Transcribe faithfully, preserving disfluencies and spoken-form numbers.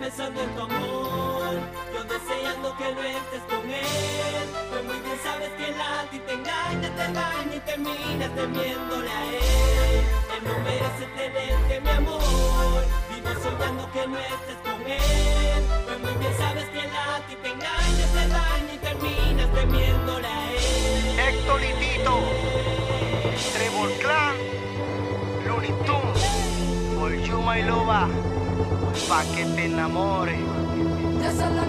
pensando en tu amor, yo deseando que no estés con él. Pues muy bien sabes que él a ti te engaña, te daña y terminas temiéndole a él. Él no merece tenerte, mi amor, vivo soñando que no estés con él. Pues muy bien sabes que él a ti te engaña, te daña y terminas temiéndole a él. Héctor y Tito, Trevor Clan, Looney Tunes, For You My Loba, pa' que te enamores. Yo solo